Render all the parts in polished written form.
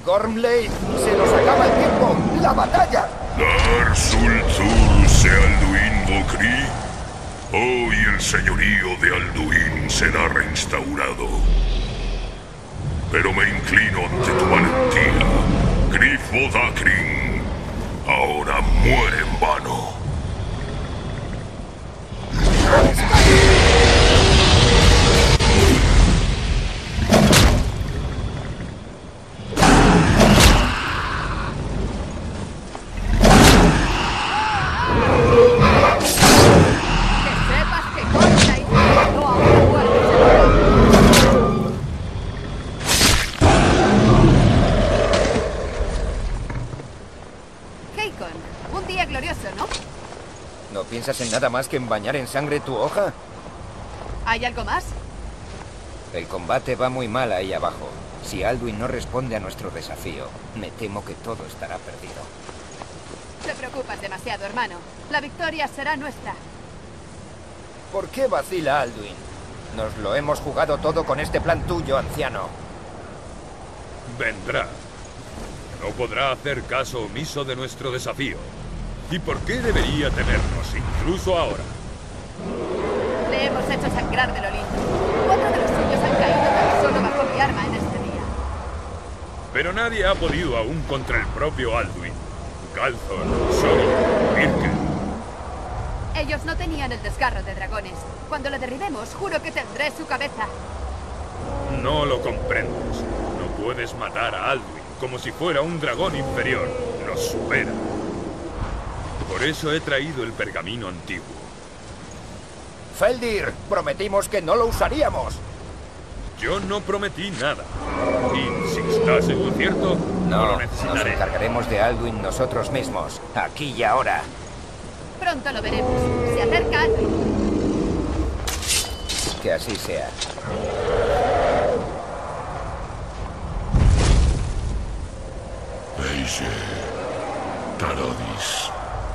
Gormley, se nos acaba el tiempo. ¡La batalla! Dar Sulzur se Alduin Bokri. Hoy el señorío de Alduin será reinstaurado. Pero me inclino ante tu valentía, Grifo Dakrin. Ahora muere en vano. Un día glorioso, ¿no? ¿No piensas en nada más que en bañar en sangre tu hoja? ¿Hay algo más? El combate va muy mal ahí abajo. Si Alduin no responde a nuestro desafío, me temo que todo estará perdido. Te preocupas demasiado, hermano. La victoria será nuestra. ¿Por qué vacila Alduin? Nos lo hemos jugado todo con este plan tuyo, anciano. Vendrá. No podrá hacer caso omiso de nuestro desafío. ¿Y por qué debería temernos, incluso ahora? Le hemos hecho sangrar del Olimpo. 4 de los suyos han caído tan solo bajo mi arma en este día. Pero nadie ha podido aún contra el propio Alduin. Galthor, Sori, Birke. Ellos no tenían el desgarro de dragones. Cuando lo derribemos, juro que tendré su cabeza. No lo comprendes. No puedes matar a Alduin como si fuera un dragón inferior. Nos supera. Por eso he traído el pergamino antiguo. Feldir, prometimos que no lo usaríamos. Yo no prometí nada. Y si estás en lo cierto, no lo necesitaré. Nos encargaremos de Alduin nosotros mismos, aquí y ahora. Pronto lo veremos. Se acerca Alduin. Que así sea. Veise, Tarodis,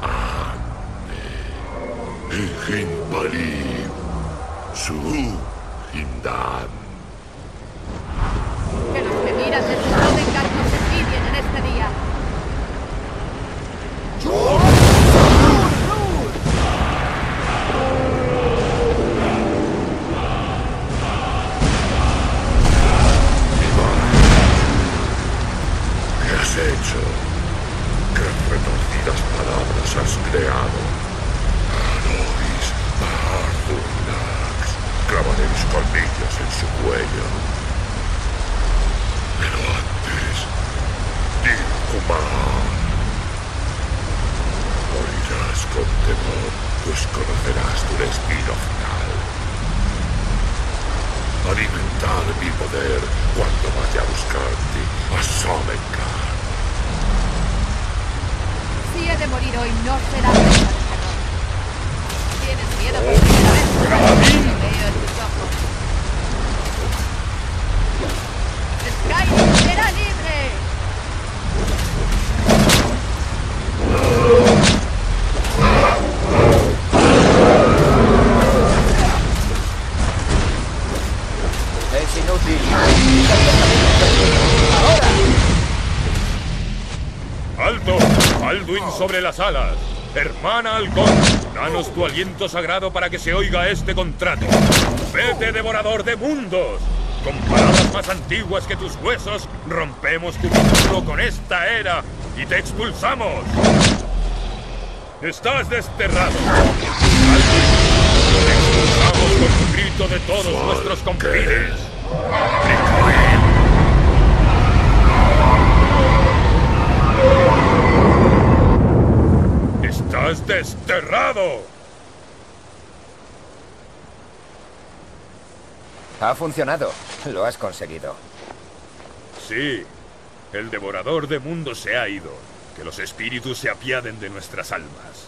Ande, Ejempali, Su, Hindan. Que los que miran desde Rodengar nos envidien en este día. ¿Qué has hecho? ¿Qué retorcidas palabras has creado? Alois, Ardurnax, clavaré mis colmillos en su cuello. Pero antes, Dilkuman. Morirás con temor, pues conocerás tu destino final. Alimentar mi poder cuando vaya a buscarte a Sovngarde. Si he de morir hoy, no será presa de terror. ¿Tienes miedo por primera vez? Lo veo en tus ojos. Skyrim será libre. Es inútil. ¡Ahora! ¡Alto! ¡Alduin sobre las alas! Hermana Halcón, danos tu aliento sagrado para que se oiga este contrato. ¡Vete, devorador de mundos! Con palabras más antiguas que tus huesos, rompemos tu vínculo con esta era y te expulsamos. ¡Estás desterrado! ¡Alduin! ¡Te expulsamos con un grito de todos nuestros confines! ¡Estás desterrado! Ha funcionado. Lo has conseguido. Sí, el devorador de mundos se ha ido. Que los espíritus se apiaden de nuestras almas.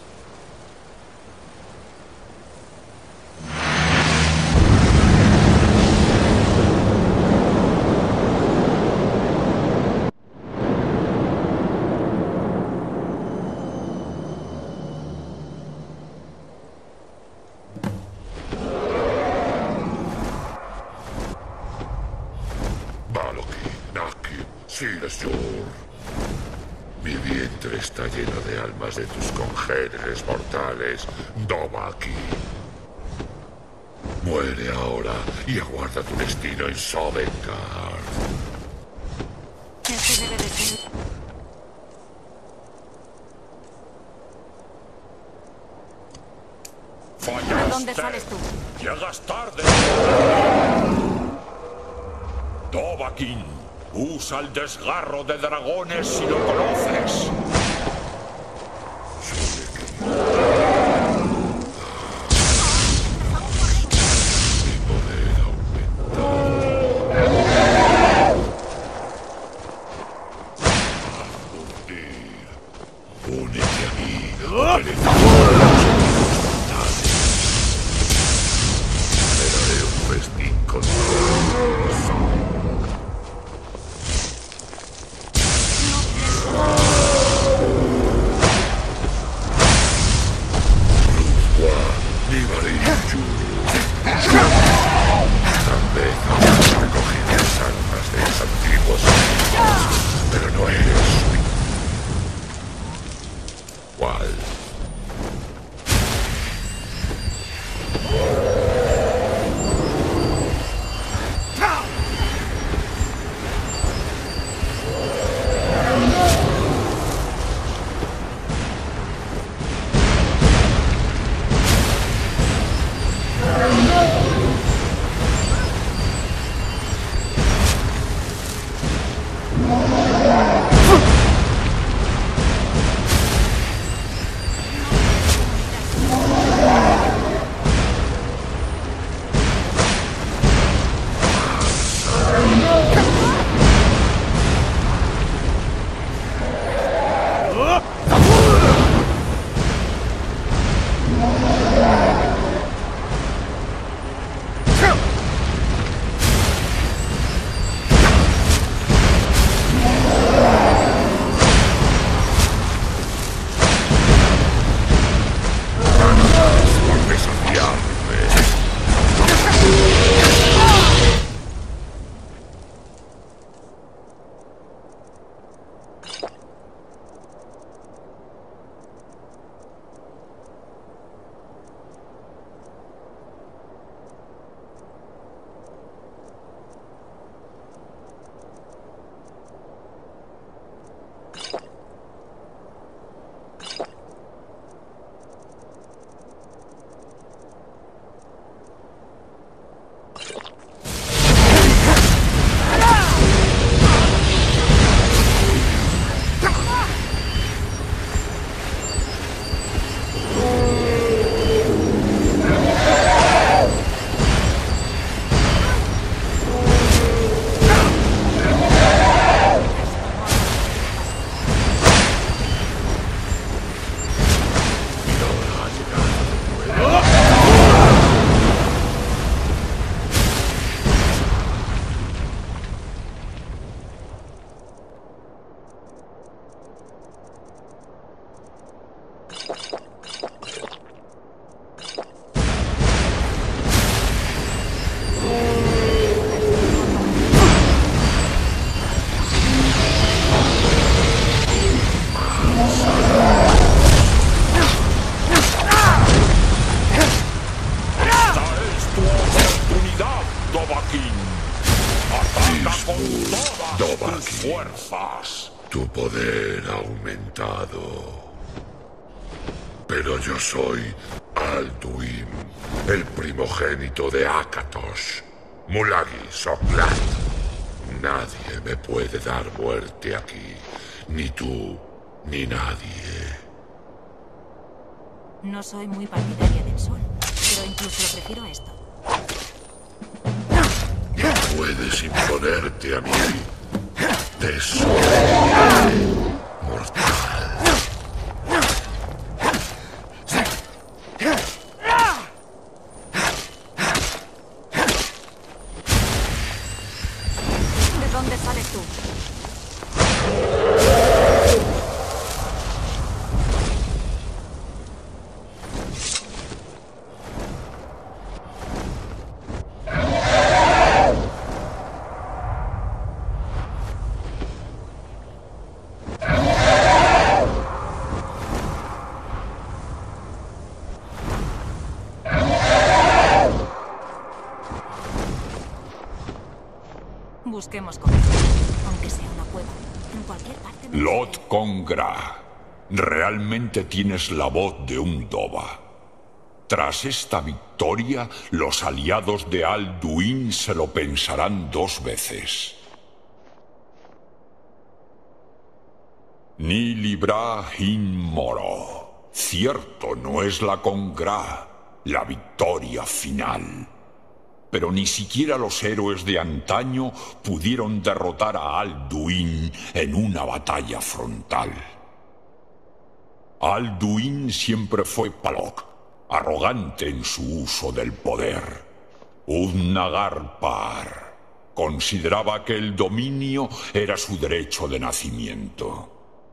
Silesur. Mi vientre está lleno de almas de tus congéneres mortales, Dovahkiin. Muere ahora y aguarda tu destino en Sovngarde. Este debe de ser... ¡Fallaste! ¿De dónde sales tú? ¡Llegas tarde! Dovahkiin, usa el desgarro de dragones si lo conoces. Mi poder aumentó. Únete a mí. Me daré un festín con todos. Tal vez has recogido las almas de los antiguos, pero no eres igual. Fuerzas. Tu poder ha aumentado. Pero yo soy Alduin, el primogénito de Akatosh, Mulagi Soklat. Nadie me puede dar muerte aquí. Ni tú, ni nadie. No soy muy partidaria del sol, pero incluso lo prefiero a esto. No puedes imponerte a mí. Te soy mortal. ¿De dónde sales tú? Busquemos comida. Aunque sea una cueva. En cualquier parte... Lot Congra, realmente tienes la voz de un Doba. Tras esta victoria, los aliados de Alduin se lo pensarán 2 veces. Ni libra hin moro. Cierto, no es la Congra, la victoria final. Pero ni siquiera los héroes de antaño pudieron derrotar a Alduin en una batalla frontal. Alduin siempre fue Palok, arrogante en su uso del poder. Udnagar-Par consideraba que el dominio era su derecho de nacimiento.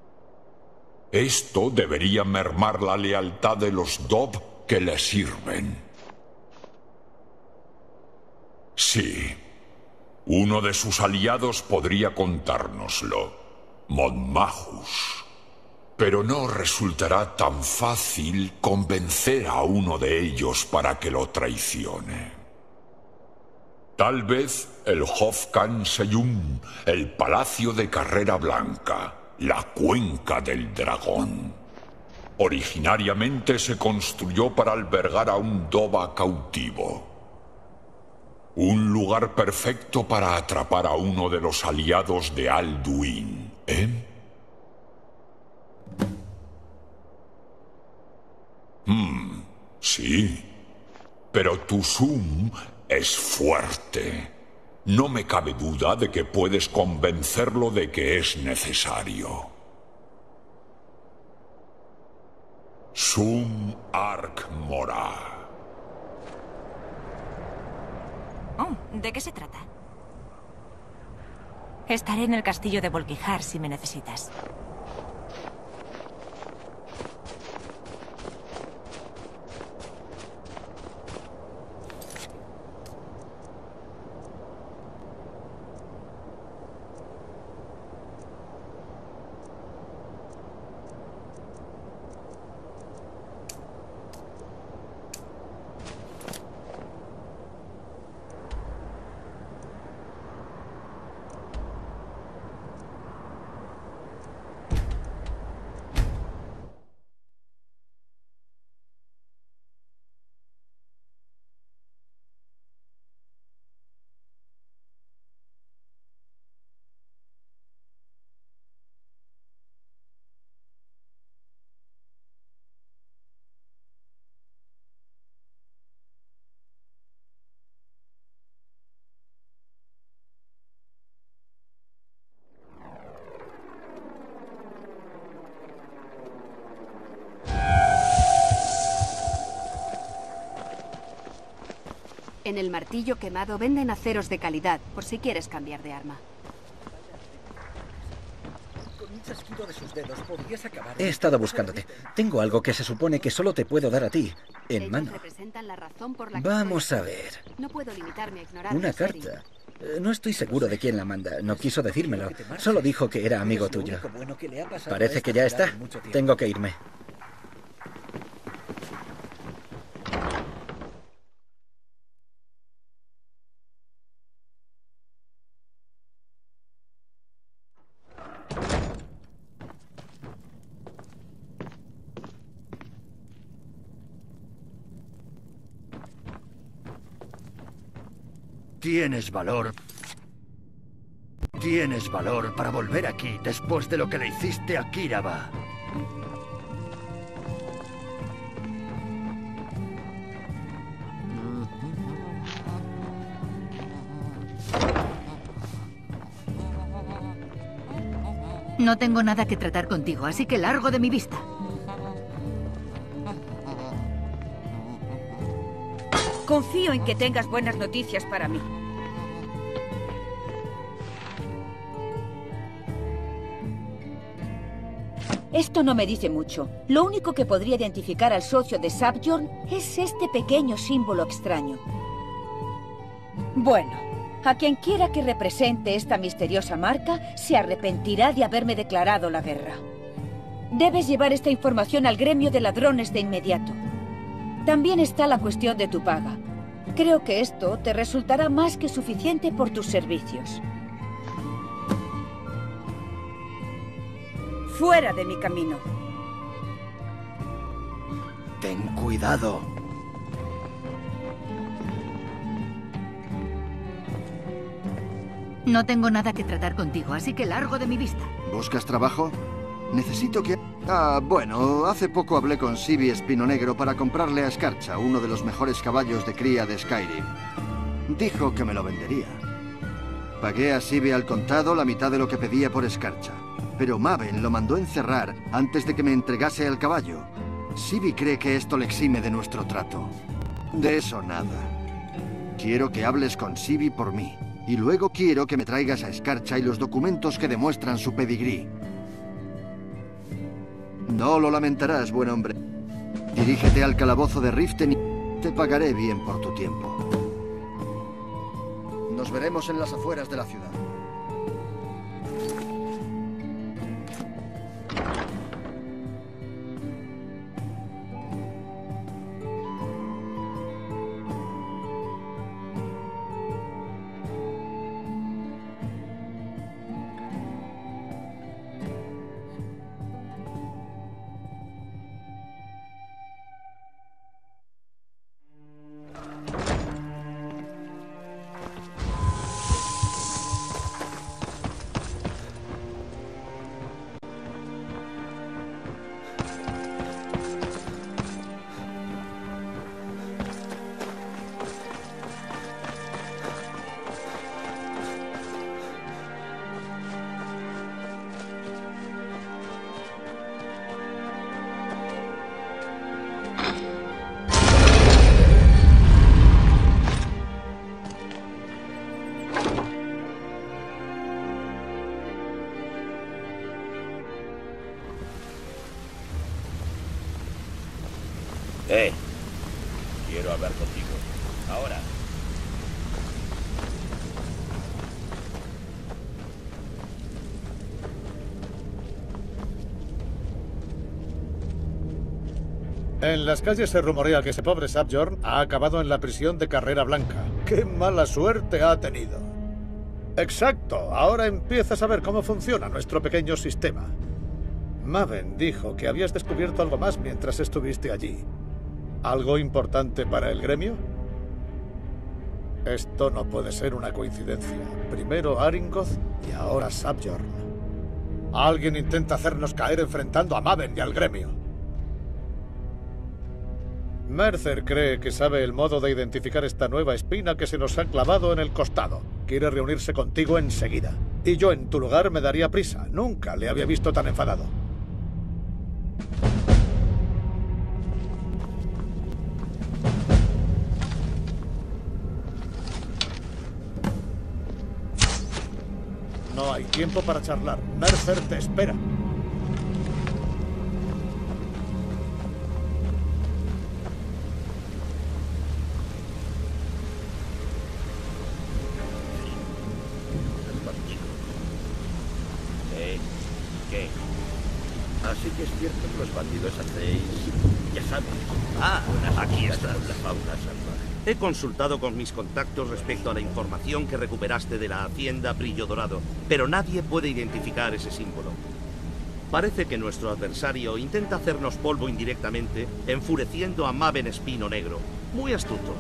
Esto debería mermar la lealtad de los Dob que le sirven. Sí, uno de sus aliados podría contárnoslo, Mod-Mahus. Pero no resultará tan fácil convencer a uno de ellos para que lo traicione. Tal vez el Hofkan Seyum, el Palacio de Carrera Blanca, la Cuenca del Dragón. Originariamente se construyó para albergar a un Doba cautivo. Un lugar perfecto para atrapar a uno de los aliados de Alduin, ¿eh? Sí. Pero Tusum es fuerte. No me cabe duda de que puedes convencerlo de que es necesario. Sum Ark Mora. Oh, ¿de qué se trata? Estaré en el castillo de Volkihar si me necesitas. En el martillo quemado venden aceros de calidad, por si quieres cambiar de arma. He estado buscándote. Tengo algo que se supone que solo te puedo dar a ti, en Ellos mano. representan la razón por la que Vamos estoy a aquí. ver. No puedo limitarme a ignorar Una a Seri. carta. No estoy seguro de quién la manda. No quiso decírmelo. Solo dijo que era amigo tuyo. Parece que ya está. Tengo que irme. Tienes valor. Tienes valor para volver aquí después de lo que le hiciste a Kiraba. No tengo nada que tratar contigo, así que largo de mi vista. Confío en que tengas buenas noticias para mí. Esto no me dice mucho. Lo único que podría identificar al socio de Sabjorn es este pequeño símbolo extraño. Bueno, a quien quiera que represente esta misteriosa marca, se arrepentirá de haberme declarado la guerra. Debes llevar esta información al gremio de ladrones de inmediato. También está la cuestión de tu paga. Creo que esto te resultará más que suficiente por tus servicios. Fuera de mi camino. Ten cuidado. No tengo nada que tratar contigo, así que largo de mi vista. ¿Buscas trabajo? Necesito que... bueno, hace poco hablé con Sibby Espino Negro para comprarle a Escarcha, uno de los mejores caballos de cría de Skyrim. Dijo que me lo vendería. Pagué a Sibby al contado la mitad de lo que pedía por Escarcha, pero Maven lo mandó encerrar antes de que me entregase el caballo. Sibby cree que esto le exime de nuestro trato. De eso nada. Quiero que hables con Sibby por mí. Y luego quiero que me traigas a Escarcha y los documentos que demuestran su pedigrí. No lo lamentarás, buen hombre. Dirígete al calabozo de Riften y te pagaré bien por tu tiempo. Nos veremos en las afueras de la ciudad. Quiero hablar contigo. Ahora. En las calles se rumorea que ese pobre Sabjorn ha acabado en la prisión de Carrera Blanca. ¡Qué mala suerte ha tenido! Exacto. Ahora empiezas a ver cómo funciona nuestro pequeño sistema. Maven dijo que habías descubierto algo más mientras estuviste allí. ¿Algo importante para el gremio? Esto no puede ser una coincidencia. Primero Aringoth y ahora Sabjorn. Alguien intenta hacernos caer enfrentando a Maven y al gremio. Mercer cree que sabe el modo de identificar esta nueva espina que se nos ha clavado en el costado. Quiere reunirse contigo enseguida. Y yo en tu lugar me daría prisa. Nunca le había visto tan enfadado. No hay tiempo para charlar. Mercer te espera. ¿Qué? Así que es cierto que los bandidos hacéis... ya sabes. Aquí está la fauna salvaje. He consultado con mis contactos respecto a la información que recuperaste de la hacienda Brillo Dorado, pero nadie puede identificar ese símbolo. Parece que nuestro adversario intenta hacernos polvo indirectamente, enfureciendo a Maven Espino Negro. Muy astuto.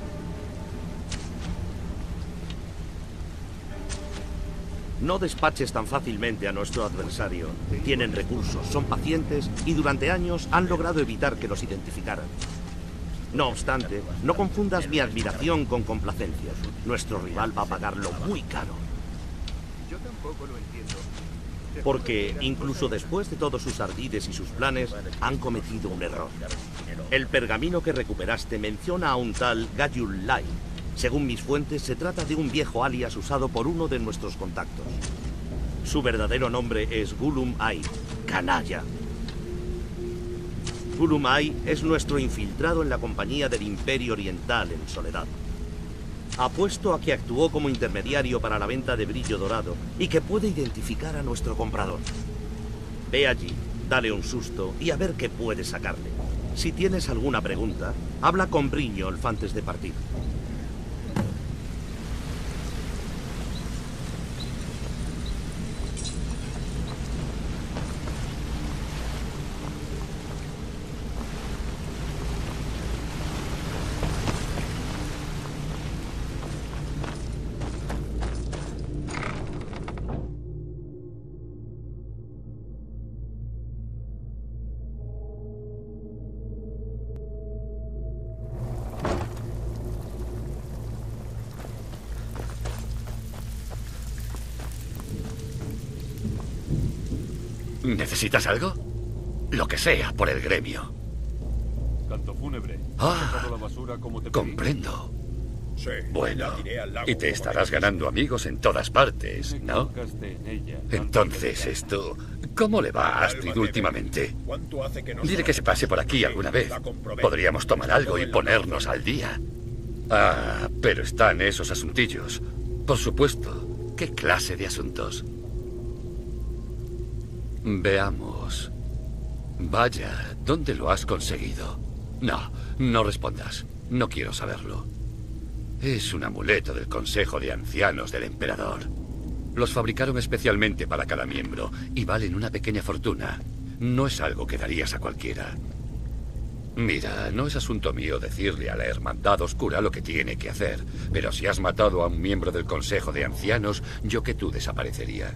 No despaches tan fácilmente a nuestro adversario. Tienen recursos, son pacientes y durante años han logrado evitar que los identificaran. No obstante, no confundas mi admiración con complacencia. Nuestro rival va a pagarlo muy caro. Yo tampoco lo entiendo. Porque, incluso después de todos sus ardides y sus planes, han cometido un error. El pergamino que recuperaste menciona a un tal Gayul Lai. Según mis fuentes, se trata de un viejo alias usado por uno de nuestros contactos. Su verdadero nombre es Gulum Ai, canalla. Gulum Ai es nuestro infiltrado en la compañía del Imperio Oriental en Soledad. Apuesto a que actuó como intermediario para la venta de Brillo Dorado y que puede identificar a nuestro comprador. Ve allí, dale un susto y a ver qué puedes sacarle. Si tienes alguna pregunta, habla con Brynjolf antes de partir. ¿Necesitas algo? Lo que sea, por el gremio. Canto fúnebre. Ah, La basura como te pedí. comprendo. Sí, Bueno, la tiré al lago y te como estarás me ganando amigos en todas partes, ¿no? equivocaste en ella. Entonces, esto... ¿Cómo le va a Astrid últimamente? ¿Cuánto hace que no Dile que se pase por aquí alguna vez. La comprobé. Podríamos tomar algo y ponernos al día. Ah, pero están esos asuntillos. Por supuesto. ¿Qué clase de asuntos? Veamos. Vaya, ¿dónde lo has conseguido? No, no respondas. No quiero saberlo. Es un amuleto del Consejo de Ancianos del Emperador. Los fabricaron especialmente para cada miembro y valen una pequeña fortuna. No es algo que darías a cualquiera. Mira, no es asunto mío decirle a la Hermandad Oscura lo que tiene que hacer, pero si has matado a un miembro del Consejo de Ancianos, yo que tú desaparecería.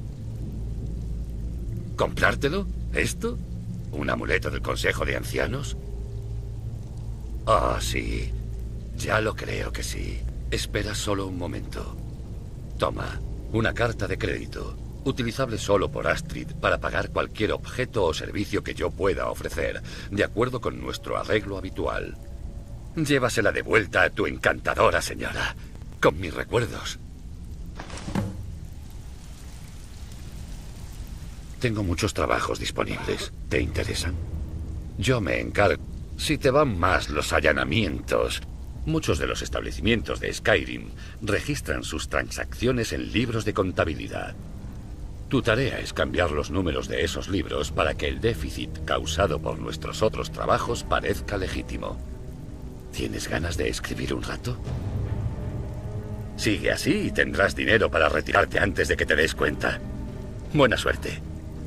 ¿Comprártelo? ¿Esto? ¿Un amuleto del Consejo de Ancianos? Ah, sí. Ya lo creo que sí. Espera solo un momento. Toma, una carta de crédito, utilizable solo por Astrid para pagar cualquier objeto o servicio que yo pueda ofrecer, de acuerdo con nuestro arreglo habitual. Llévasela de vuelta a tu encantadora señora, con mis recuerdos. Tengo muchos trabajos disponibles. ¿Te interesan? Yo me encargo. Si te van más los allanamientos, muchos de los establecimientos de Skyrim registran sus transacciones en libros de contabilidad. Tu tarea es cambiar los números de esos libros para que el déficit causado por nuestros otros trabajos parezca legítimo. ¿Tienes ganas de escribir un rato? Sigue así y tendrás dinero para retirarte antes de que te des cuenta. Buena suerte.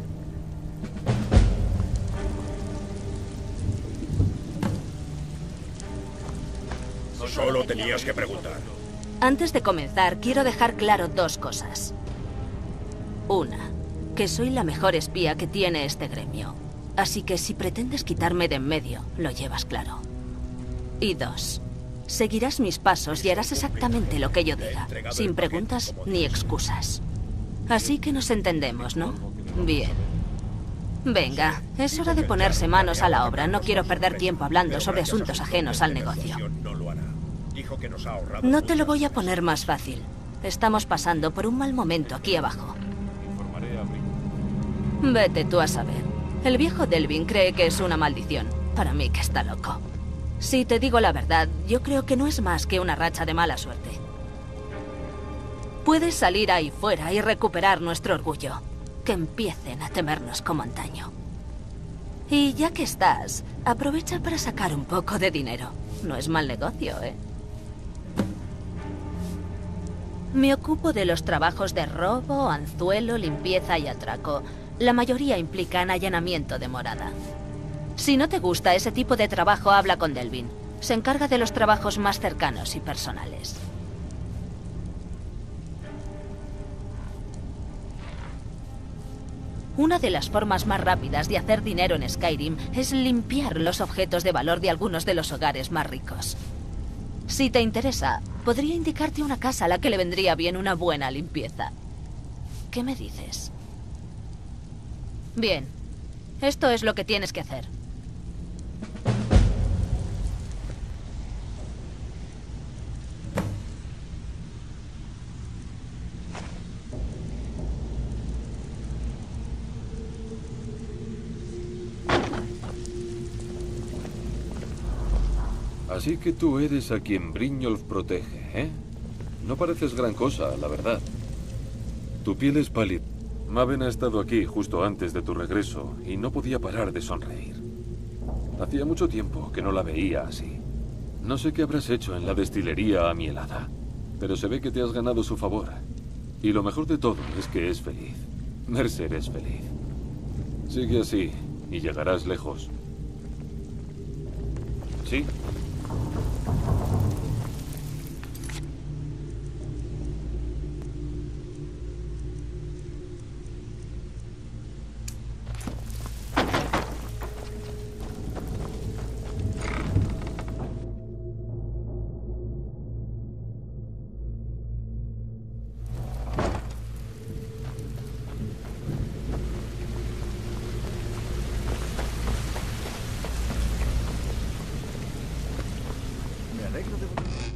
Solo tenías que preguntar. Antes de comenzar, quiero dejar claro dos cosas. Una, que soy la mejor espía que tiene este gremio. Así que si pretendes quitarme de en medio, lo llevas claro. Y dos, seguirás mis pasos y harás exactamente lo que yo diga, sin preguntas ni excusas. Así que nos entendemos, ¿no? Bien. Venga, es hora de ponerse manos a la obra. No quiero perder tiempo hablando sobre asuntos ajenos al negocio. No te lo voy a poner más fácil. Estamos pasando por un mal momento aquí abajo. Vete tú a saber. El viejo Delvin cree que es una maldición. Para mí que está loco. Si te digo la verdad, yo creo que no es más que una racha de mala suerte. Puedes salir ahí fuera y recuperar nuestro orgullo. Que empiecen a temernos como antaño. Y ya que estás, aprovecha para sacar un poco de dinero. No es mal negocio, ¿eh? Me ocupo de los trabajos de robo, anzuelo, limpieza y atraco. La mayoría implican allanamiento de morada. Si no te gusta ese tipo de trabajo, habla con Delvin. Se encarga de los trabajos más cercanos y personales. Una de las formas más rápidas de hacer dinero en Skyrim es limpiar los objetos de valor de algunos de los hogares más ricos. Si te interesa, podría indicarte una casa a la que le vendría bien una buena limpieza. ¿Qué me dices? Bien, esto es lo que tienes que hacer. Así que tú eres a quien Brynjolf protege, ¿eh? No pareces gran cosa, la verdad. Tu piel es pálida. Maven ha estado aquí justo antes de tu regreso y no podía parar de sonreír. Hacía mucho tiempo que no la veía así. No sé qué habrás hecho en la destilería amielada, pero se ve que te has ganado su favor. Y lo mejor de todo es que es feliz. Mercer es feliz. Sigue así y llegarás lejos. ¿Sí? arreglo de...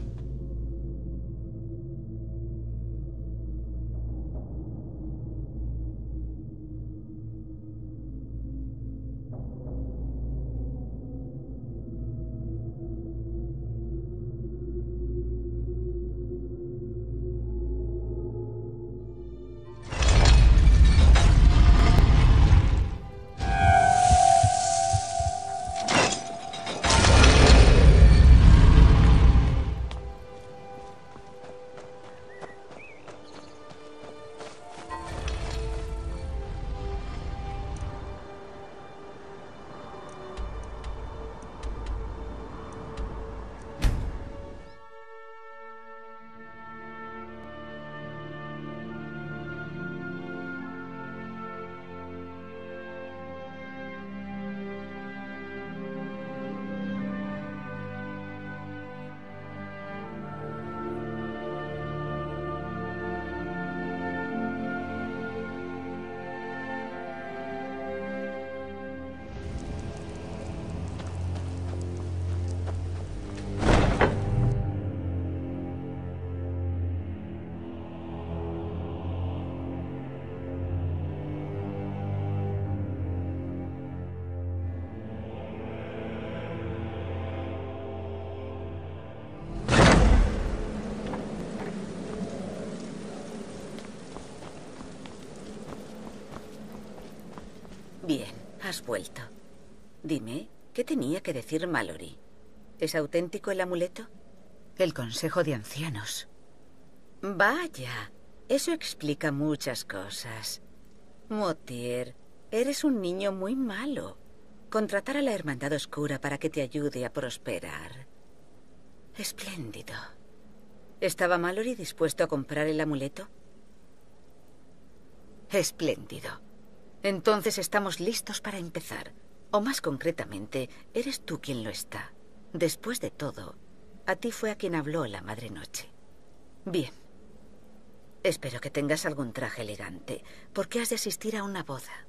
Bien, has vuelto. Dime, ¿qué tenía que decir Mallory? ¿Es auténtico el amuleto? El Consejo de Ancianos. Vaya, eso explica muchas cosas. Motier, eres un niño muy malo. Contratar a la Hermandad Oscura para que te ayude a prosperar. Espléndido. ¿Estaba Mallory dispuesto a comprar el amuleto? Espléndido. Entonces estamos listos para empezar. O más concretamente, eres tú quien lo está. Después de todo, a ti fue a quien habló la Madre Noche. Bien. Espero que tengas algún traje elegante, porque has de asistir a una boda.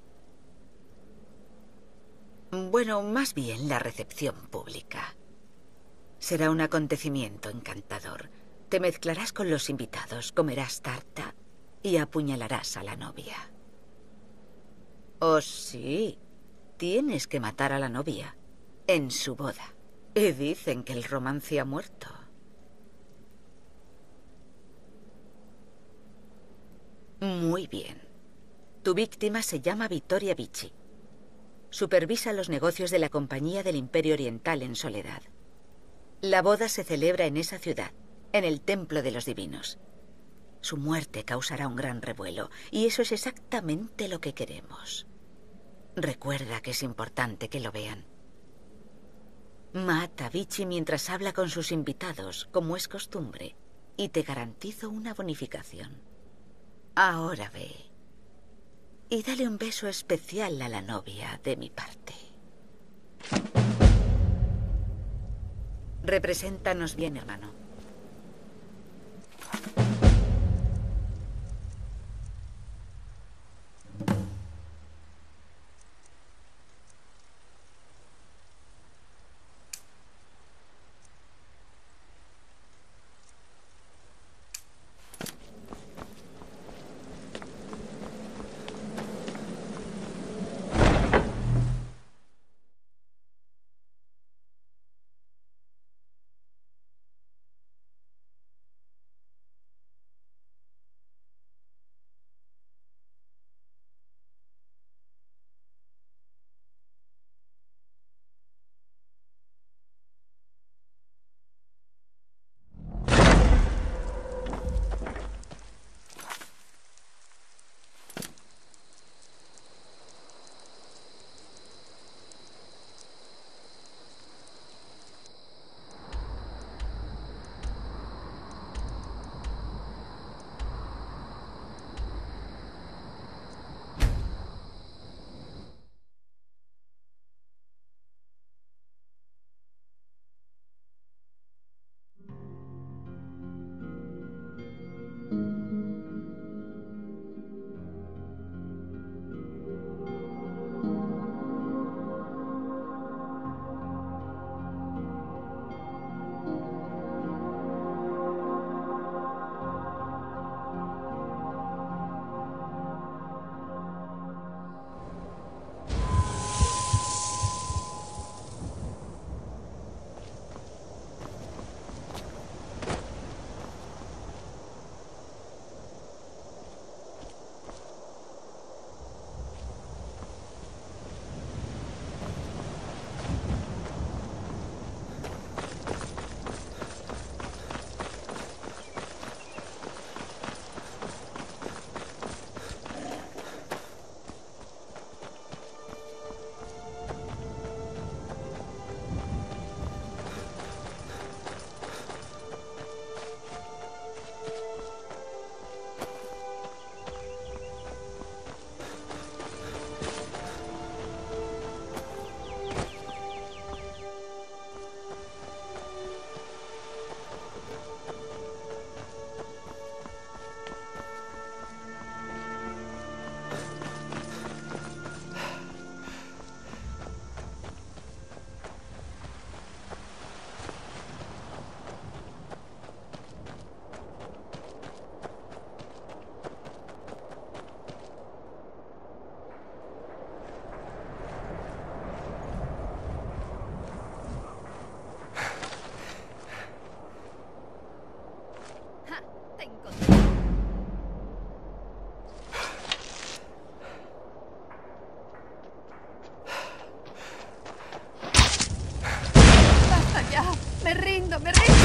Bueno, más bien la recepción pública. Será un acontecimiento encantador. Te mezclarás con los invitados, comerás tarta y apuñalarás a la novia. Oh, sí. Tienes que matar a la novia en su boda. Y dicen que el romance ha muerto. Muy bien. Tu víctima se llama Vittoria Vici. Supervisa los negocios de la Compañía del Imperio Oriental en Soledad. La boda se celebra en esa ciudad, en el Templo de los Divinos. Su muerte causará un gran revuelo, y eso es exactamente lo que queremos. Recuerda que es importante que lo vean. Mata a Vici mientras habla con sus invitados, como es costumbre, y te garantizo una bonificación. Ahora ve. Y dale un beso especial a la novia de mi parte. Represéntanos bien, hermano. Me rindo, me rindo.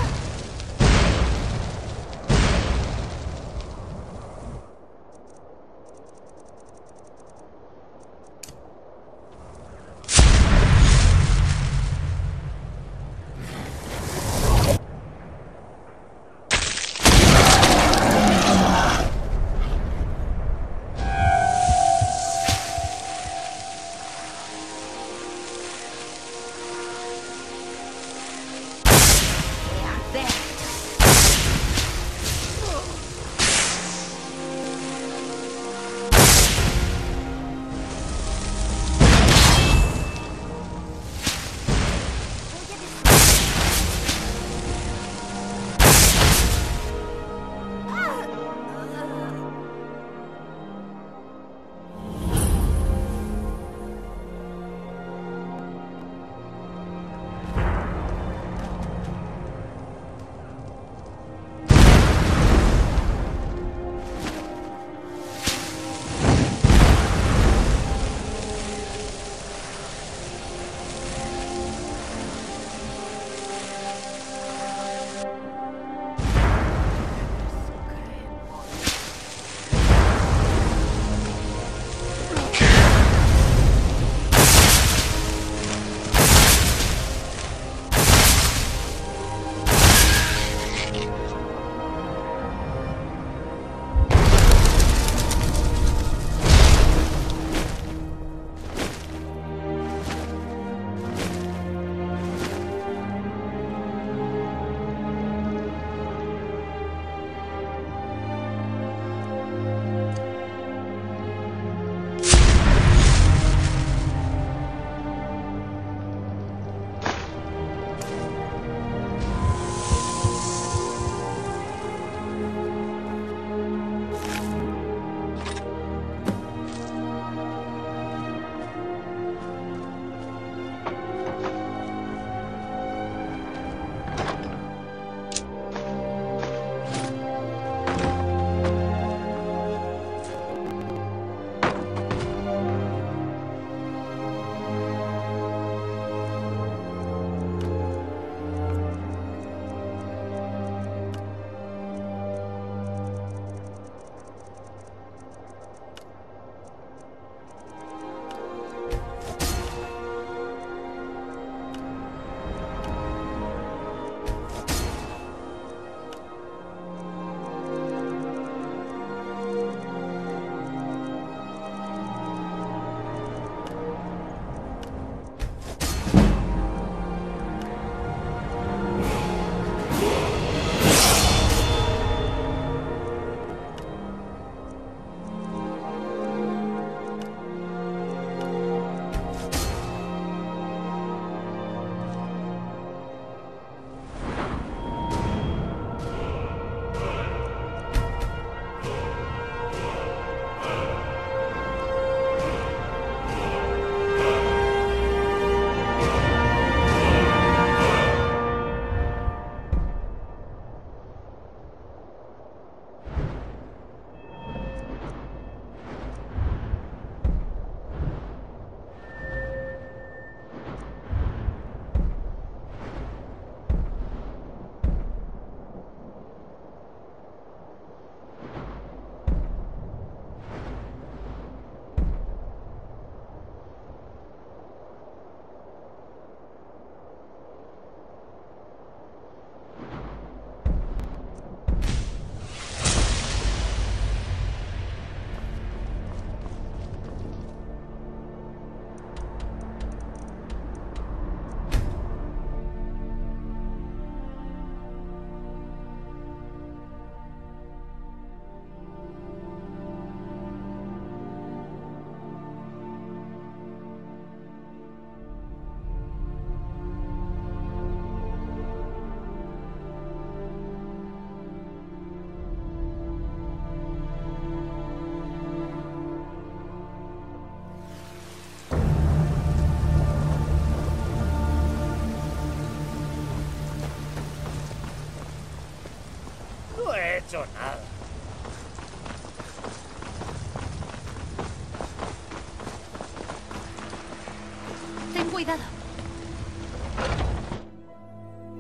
hecho nada. Ten cuidado.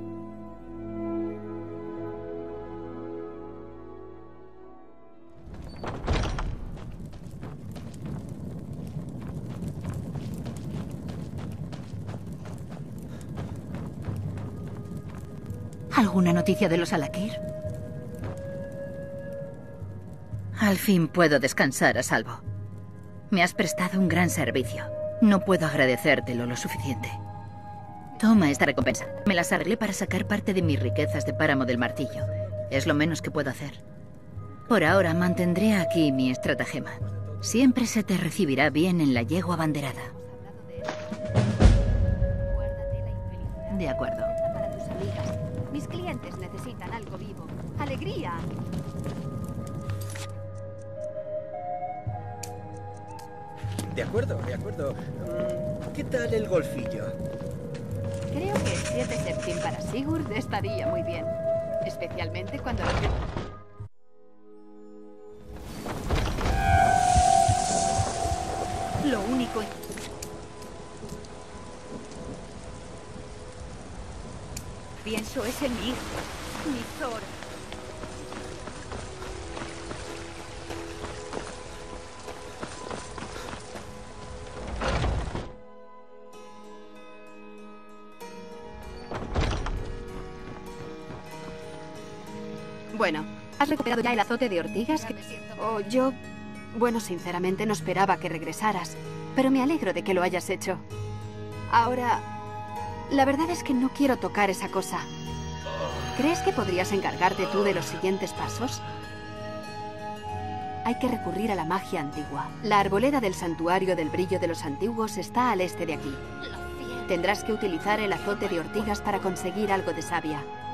¿Alguna noticia de los Alakir? Al fin puedo descansar a salvo. Me has prestado un gran servicio. No puedo agradecértelo lo suficiente. Toma esta recompensa. Me las arreglé para sacar parte de mis riquezas de Páramo del Martillo. Es lo menos que puedo hacer. Por ahora mantendré aquí mi estratagema. Siempre se te recibirá bien en la yegua abanderada. De acuerdo. Para tus amigas. Mis clientes necesitan algo vivo. ¡Alegría! De acuerdo, de acuerdo. ¿Qué tal el golfillo? Creo que el 7 septim para Sigurd estaría muy bien. Especialmente cuando... Lo único... pienso es en mi hijo, mi Thor. Bueno, ¿has recuperado ya el azote de ortigas? Oh, yo... Bueno, sinceramente no esperaba que regresaras, pero me alegro de que lo hayas hecho. Ahora, la verdad es que no quiero tocar esa cosa. ¿Crees que podrías encargarte tú de los siguientes pasos? Hay que recurrir a la magia antigua. La arboleda del santuario del brillo de los antiguos está al este de aquí. Tendrás que utilizar el azote de ortigas para conseguir algo de savia.